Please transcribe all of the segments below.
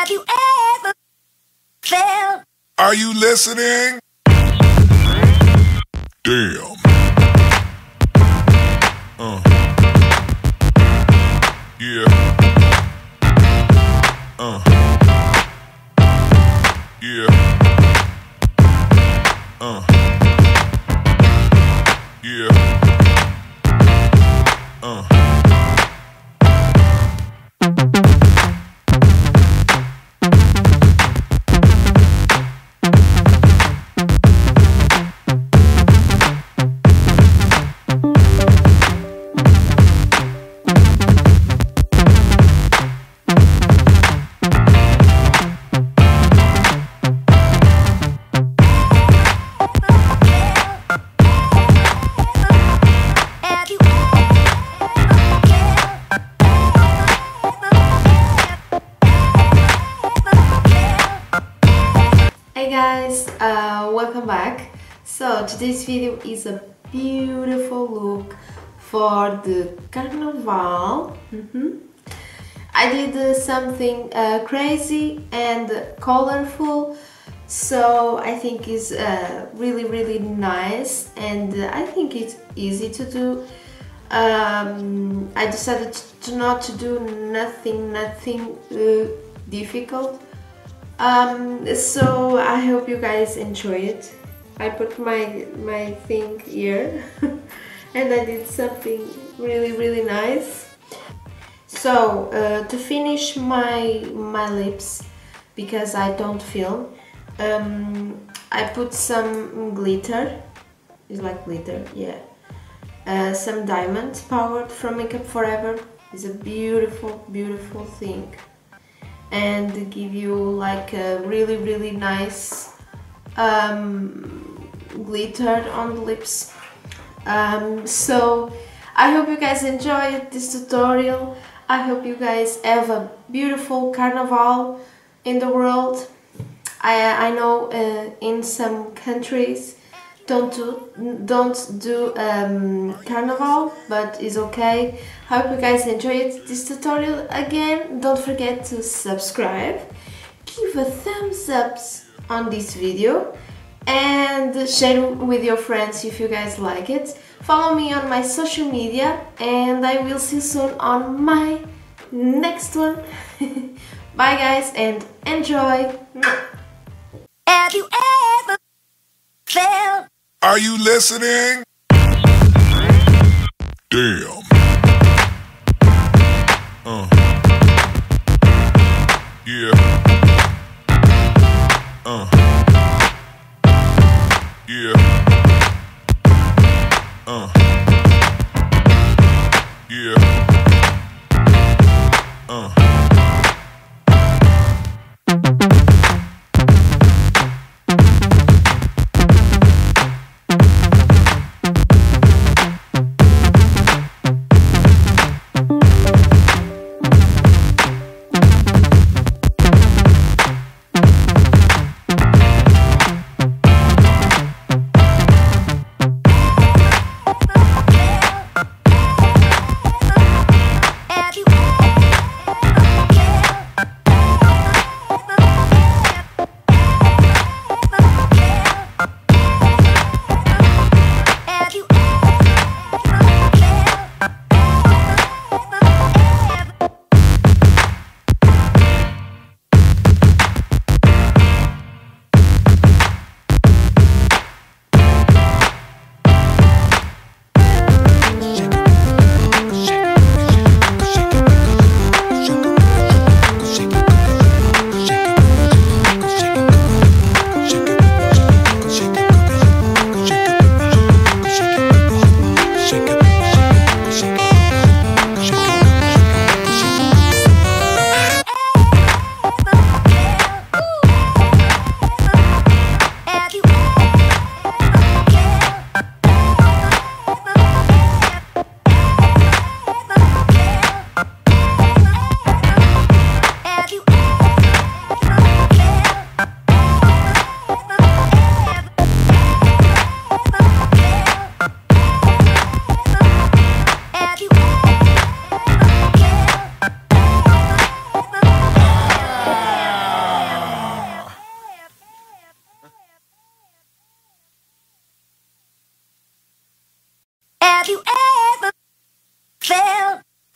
Have you ever felt? Are you listening? Damn. Yeah. Yeah. Yeah. Hey guys, welcome back. So today's video is a beautiful look for the Carnaval. I did something crazy and colorful, so I think it's really nice, and I think it's easy to do. I decided to not to do nothing difficult. So I hope you guys enjoy it. I put my thing here and I did something really nice. So to finish my lips, because I don't film, I put some glitter. It's like glitter, yeah. Some diamonds powered from Makeup Forever. It's a beautiful thing, and give you like a really nice glitter on the lips. So I hope you guys enjoyed this tutorial. I hope you guys have a beautiful Carnival in the world. I know in some countries don't do Carnival, but it's okay. Hope you guys enjoyed this tutorial. Again, don't forget to subscribe, give a thumbs up on this video, and share with your friends if you guys like it. Follow me on my social media, and I will see you soon on my next one. Bye guys, and enjoy. Have you ever felt? Are you listening? Damn. Yeah. Yeah. Yeah.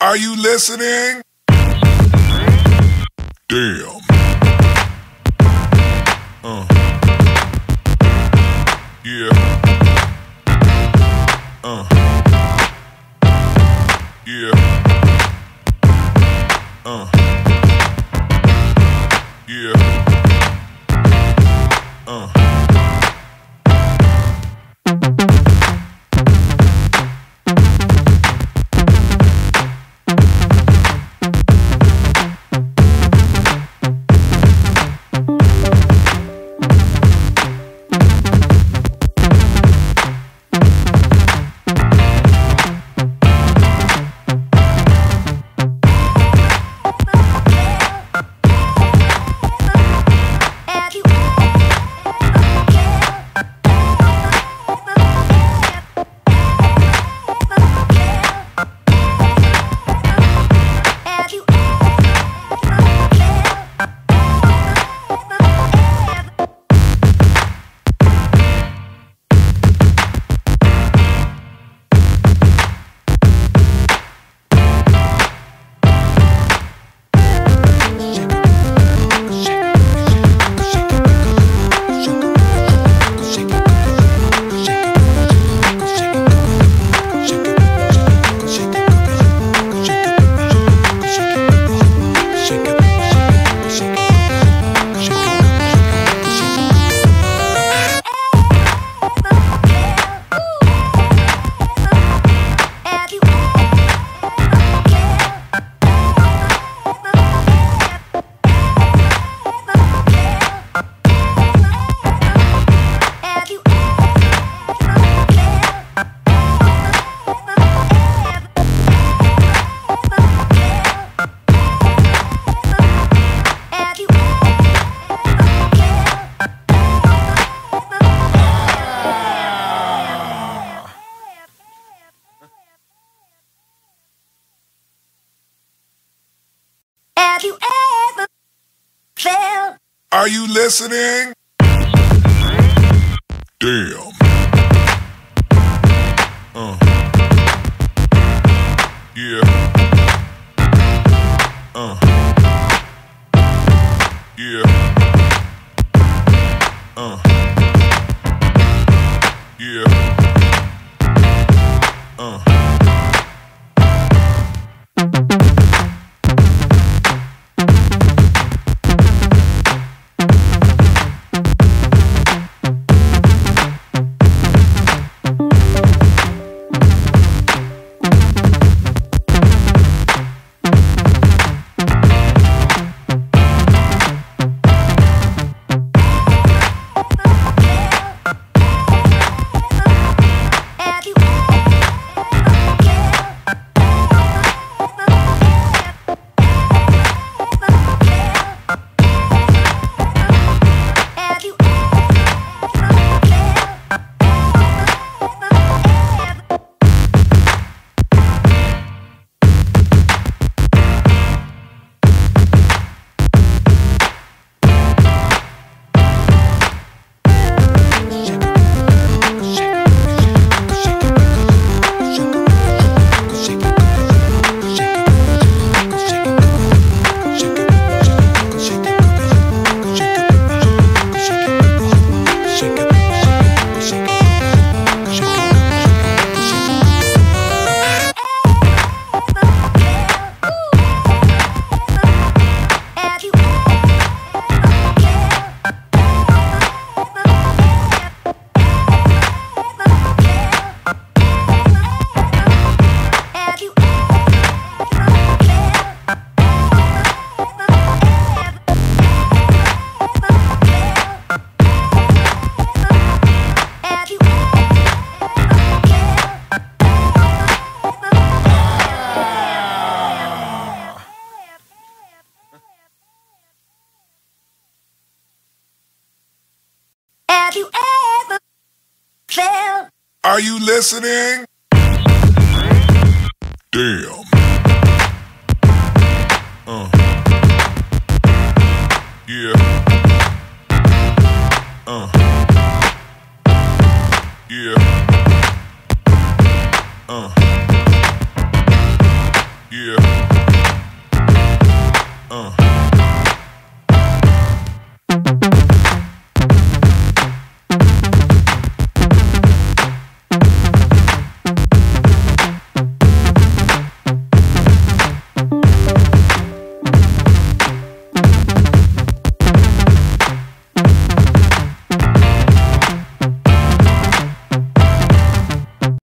Are you listening? Damn. Yeah. Yeah. Yeah. Have you ever felt? Are you listening? Damn. Yeah. Yeah. Yeah. Have you ever felt? Are you listening? Damn. Yeah. Yeah. Yeah. Uh.